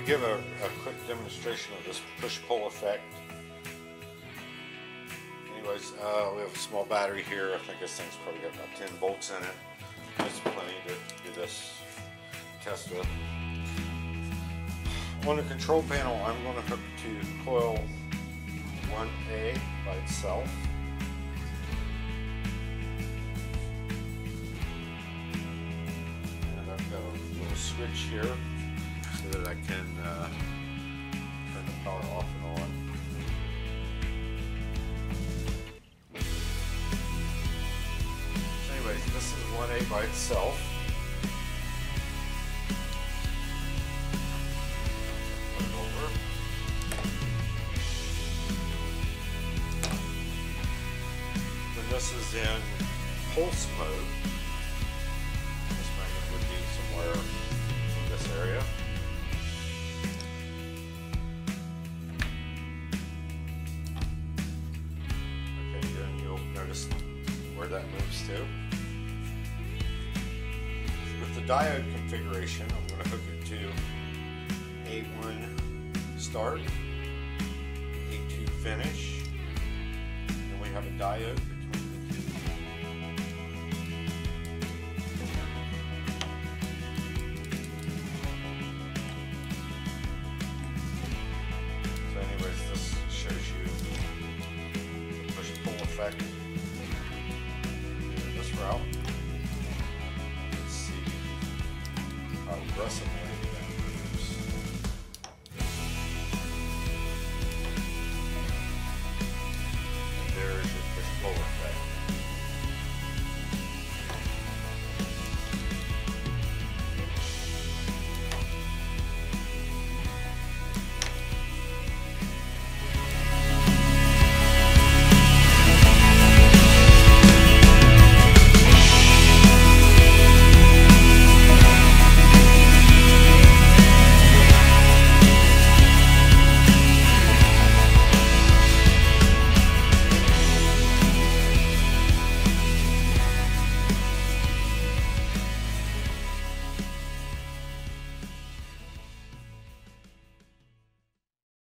give a quick demonstration of this push-pull effect. Anyways, we have a small battery here. I think this thing's probably got about 10 volts in it. That's plenty to do this test with. On the control panel, I'm going to hook to coil 1A by itself. And I've got a little switch here so that I can turn the power off and on. So anyways, this is 1A by itself. Put it over. When this is in pulse mode, this magnet would be somewhere in this area. Notice where that moves to. With the diode configuration, I'm going to hook it to A1 start, A2 finish, and we have a diode between the two. So anyways, this shows you the push-pull effect.